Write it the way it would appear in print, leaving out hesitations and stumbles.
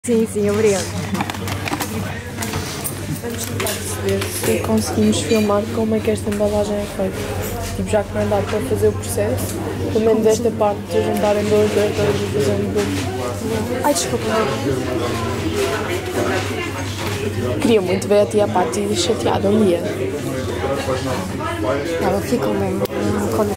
Sim, sim, obrigado. Vamos tentar perceber se conseguimos filmar como é que esta embalagem é feita. Tipo, já que não dá para fazer o processo, pelo menos esta parte de juntarem dois e fazer um bolo. Ai, desculpa. Queria muito ver a tia Pati chateada um dia. Ela ficou mesmo.